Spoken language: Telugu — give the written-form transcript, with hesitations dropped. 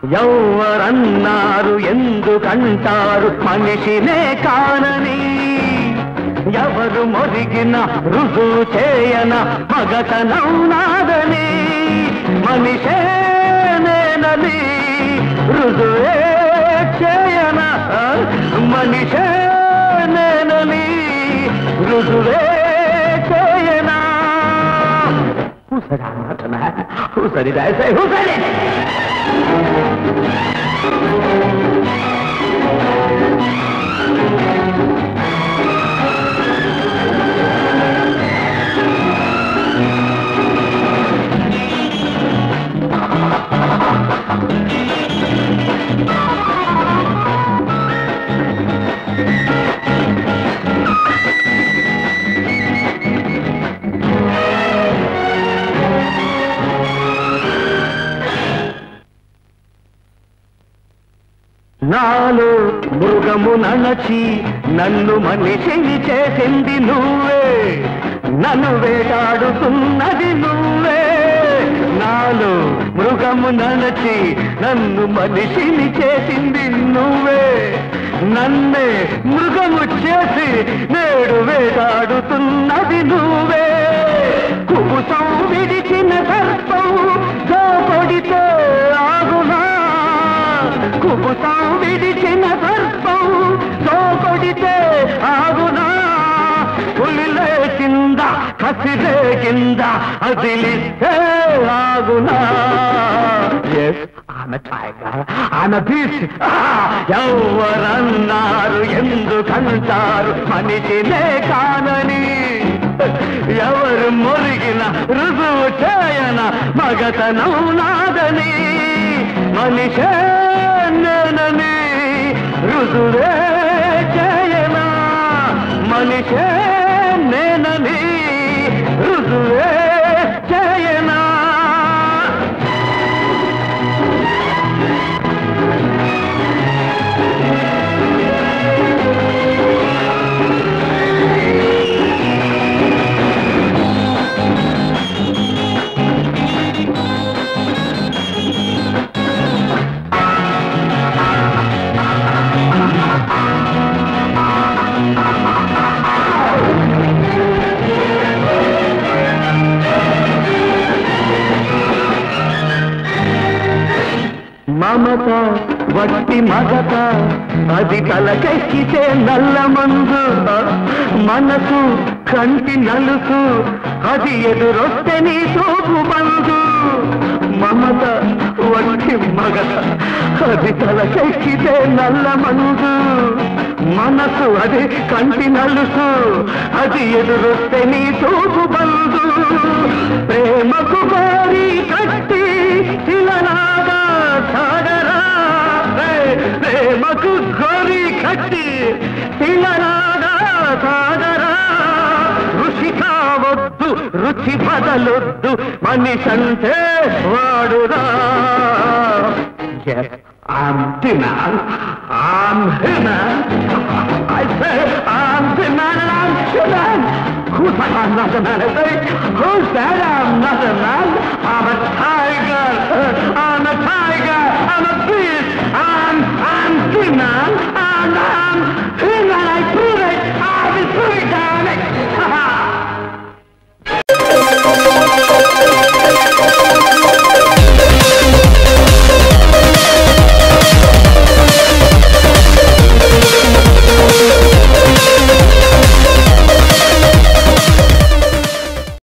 ఎవరన్నారు ఎందుకంటారు మనిషినే కానని ఎవరు మొరిగిన రుజువు చేయన మగతనం నాదని మనిషే నేనని రుజువే చేయన మనిషే నేనని రుజువే చేయనా. Who said I'm not a man? Who said it? I say, who said it? నాలో మృగము నడచి నన్ను మనిషిని చేసింది నువ్వే నన్ను వేటాడుతున్నది నువ్వే. నాలో మృగము నడచి నన్ను మనిషిని చేసింది నువ్వే నన్నే మృగము చేసి నేడు వేటాడుతున్నది నువ్వే. కుబుసం విడిచిన సర్పం జోపడితే ఆగునా కుబుసం విడిచిన సర్పం జోపడితే ఆగునా. పులిలే కింద కసిరే కింద అదిలిస్తే ఆగునా. Yes, I'm a tiger, I'm a beast. ఎవరన్నారు ఎందుకంటారు మనిషినే కానని ఎవరు మొరిగిన రుజువు చేయన మగతనం నాదని మనిషే నేనని రుజువే చేయనా మనిషే నేనని రుజువే చేయనా. మమత వట్టి మగత అది తలకెక్కితే నల్ల మందు మనసు కంటి నలుసు అది ఎదురొస్తే నీ తోపు బంధు. మమత వట్టి మగత అది తలకెక్కితే నల్ల మందు మనసు అది కంటి నలుసు అది ఎదురొస్తే నీ తోపు బంధు. ప్రేమకు కోరి కట్టి శిలనాగా సాగరా ప్రేమకు గోరి కట్టి శిలనాగా సాగరా. రుచి కావద్దు రుచి బదలొద్దు మనిషంటే వాడురా. Yes, I'm the man. I'm the man. I say I'm the man and I'm the man. Who said I'm not a man? I say, who said I'm not a man?